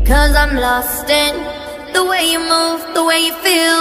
'Cause I'm lost in the way you move, the way you feel.